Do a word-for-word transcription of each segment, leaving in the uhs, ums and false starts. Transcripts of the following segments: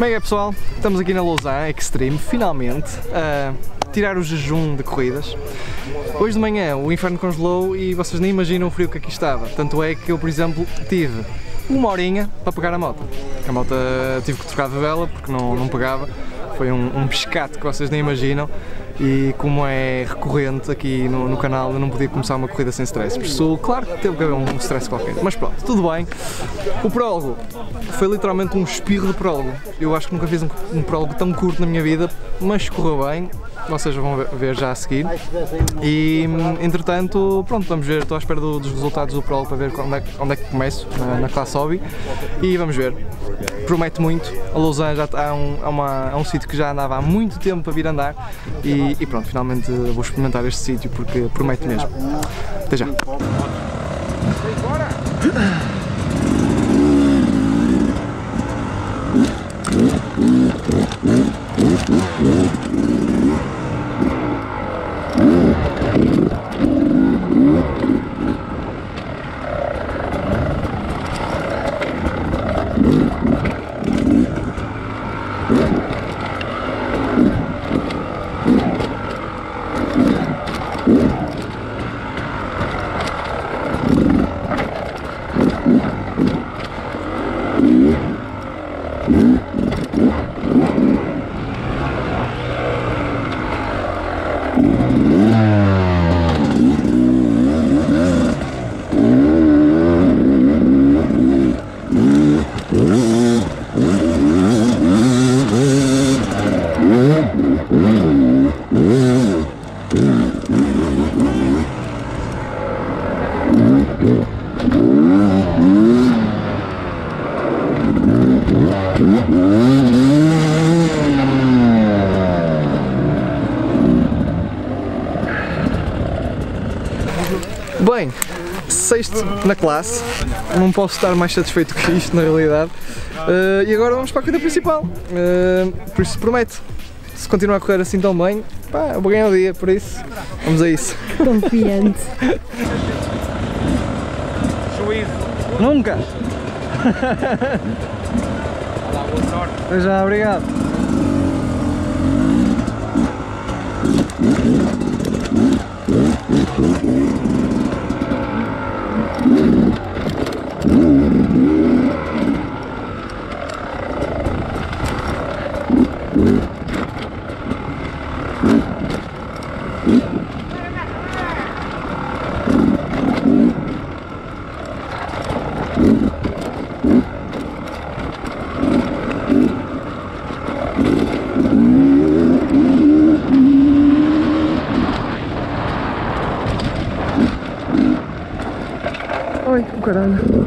Como é que é, pessoal? Estamos aqui na Lousã Extreme, finalmente, a tirar o jejum de corridas. Hoje de manhã o inferno congelou e vocês nem imaginam o frio que aqui estava. Tanto é que eu, por exemplo, tive uma horinha para pegar a moto. A moto tive que trocar de vela porque não, não pegava. Foi um, um pescate que vocês nem imaginam. E como é recorrente aqui no, no canal, eu não podia começar uma corrida sem stress. Por isso, claro que teve que haver um stress qualquer. Mas pronto, tudo bem. O prólogo foi literalmente um espirro de prólogo. Eu acho que nunca fiz um, um prólogo tão curto na minha vida, mas correu bem. Vocês vão ver já a seguir. E entretanto, pronto, vamos ver. Estou à espera do, dos resultados do prólogo para ver onde é, onde é que começo na, na classe hobby. E vamos ver. Promete muito. A Lousã já é um, é uma, é um sítio que já andava há muito tempo para vir andar. E, e pronto, finalmente vou experimentar este sítio porque promete mesmo. Até já! Bem, sexto na classe, não posso estar mais satisfeito que isto na realidade. Uh, e agora vamos para a corrida principal, uh, por isso promete. Se continuar a correr assim tão bem, pá, eu vou ganhar o dia, por isso vamos a isso. Confiante. Nunca! Até já, obrigado. Ai, o caralho.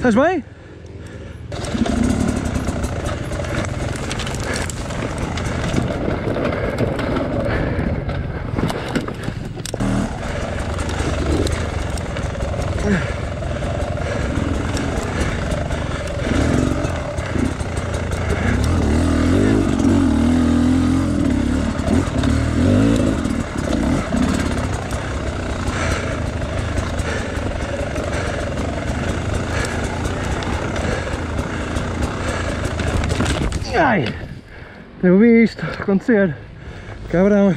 Estás bem? Ai, eu vi isto acontecer, cabrão.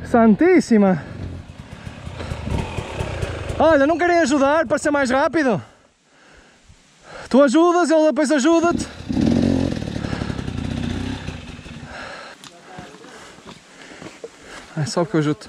Santíssima! Olha, não querem ajudar para ser mais rápido? Tu ajudas, ele depois ajuda-te. É só o que eu ajudo.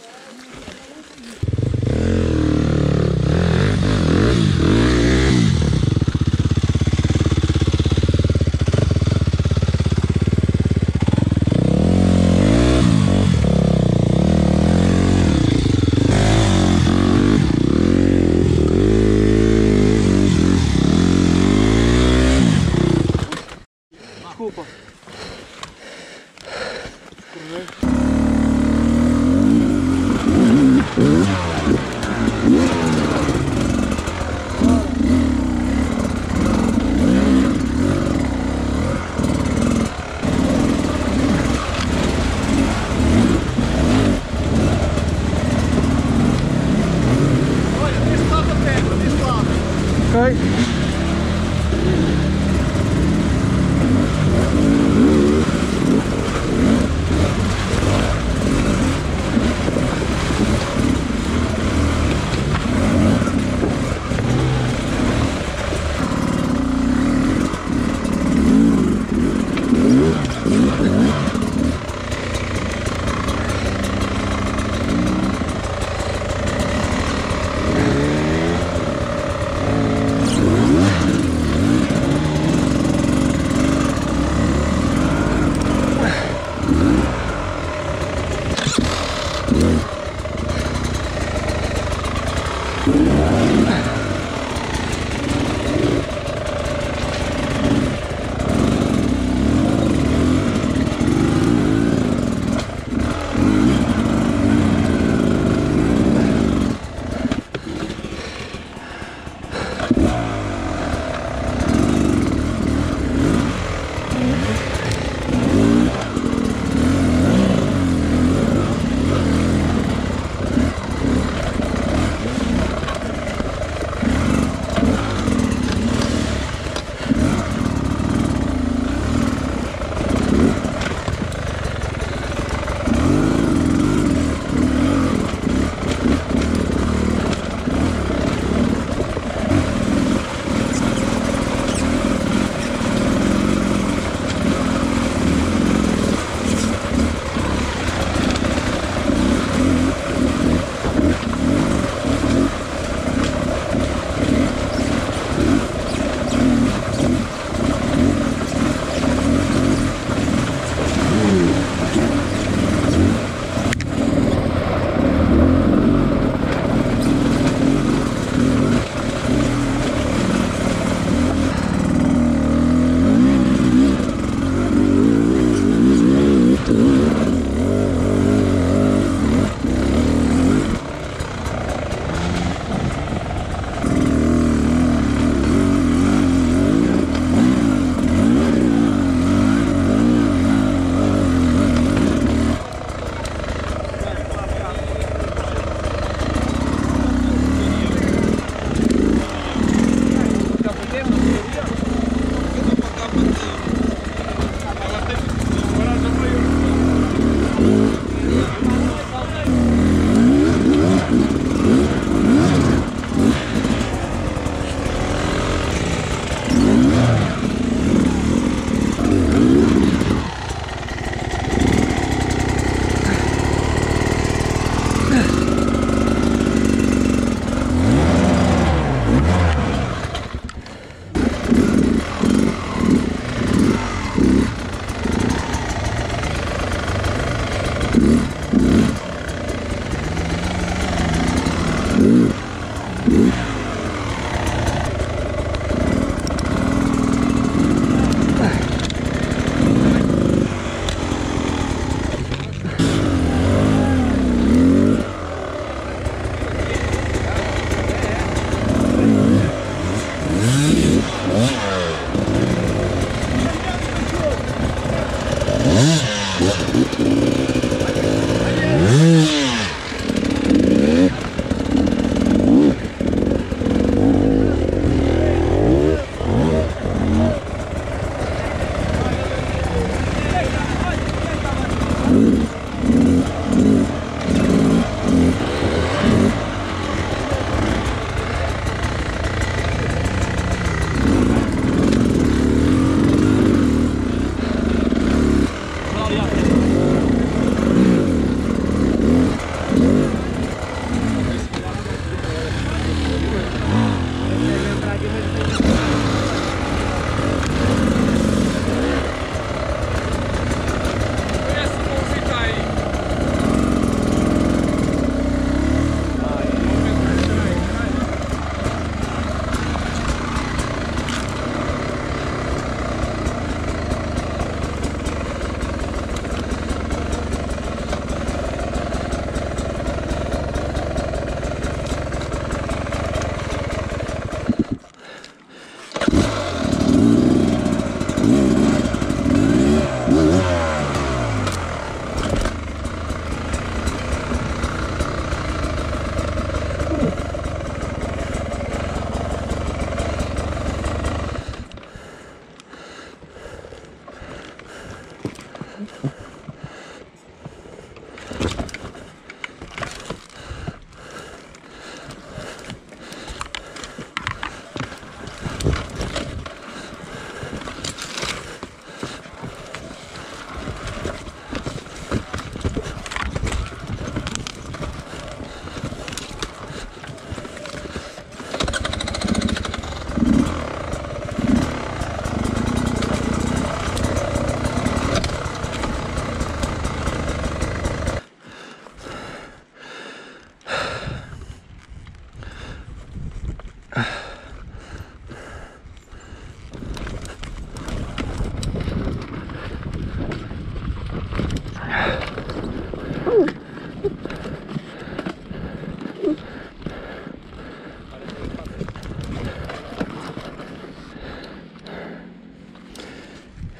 Desculpa. Olha, deste lado da pedra, deste lado. Ok.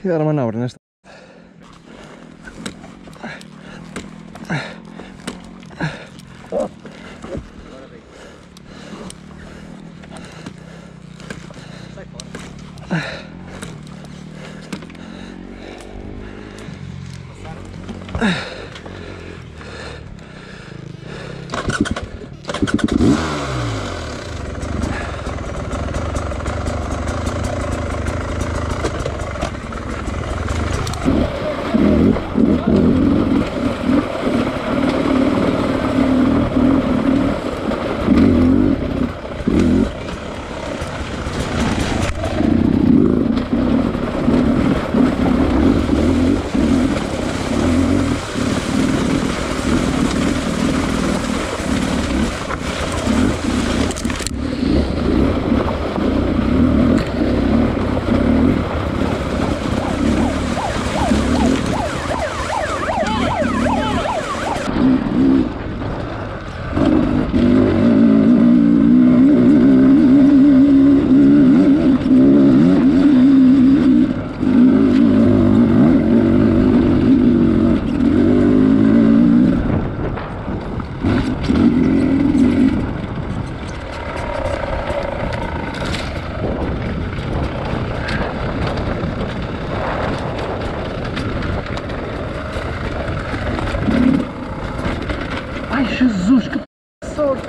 e dar manobra nesta. Ai, Jesus, que sorte!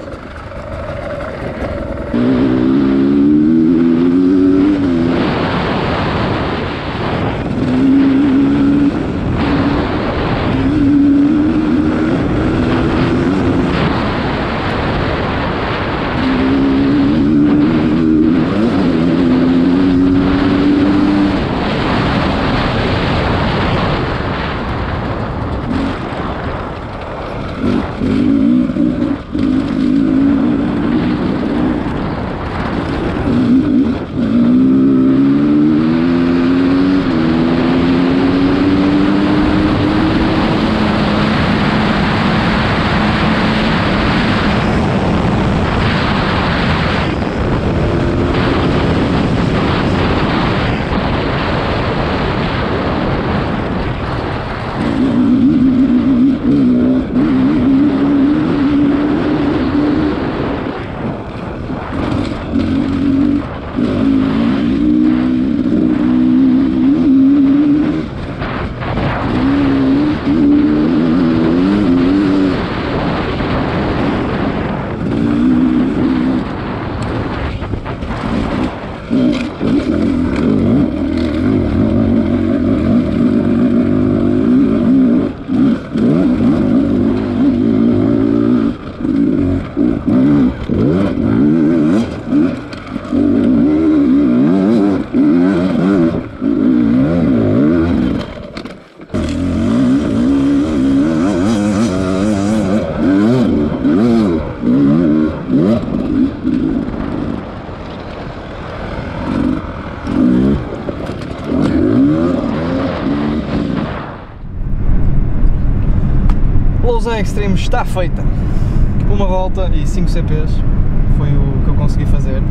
Lousã Extreme está feita. Uma volta e cinco C Ps foi o que eu consegui fazer.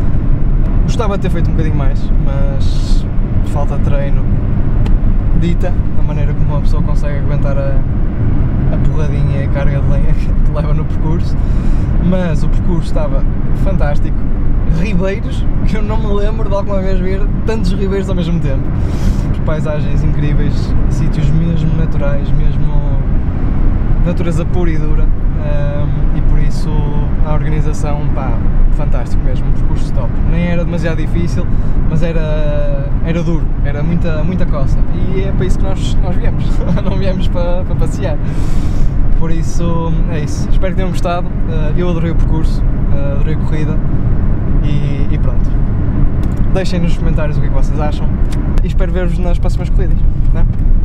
Gostava de ter feito um bocadinho mais, mas falta de treino dita a maneira como uma pessoa consegue aguentar a, a porradinha e a carga de lenha que leva no percurso. Mas o percurso estava fantástico. Ribeiros, que eu não me lembro de alguma vez ver tantos ribeiros ao mesmo tempo. Paisagens incríveis, sítios mesmo naturais, mesmo natureza pura e dura, um, e por isso a organização, pá, fantástico mesmo, um percurso top. Nem era demasiado difícil, mas era, era duro, era muita, muita coça, e é para isso que nós, nós viemos, não viemos para, para passear. Por isso, é isso, espero que tenham gostado. Eu adorei o percurso, adorei a corrida, e, e pronto. Deixem nos comentários o que é que vocês acham, e espero ver-vos nas próximas corridas, não é?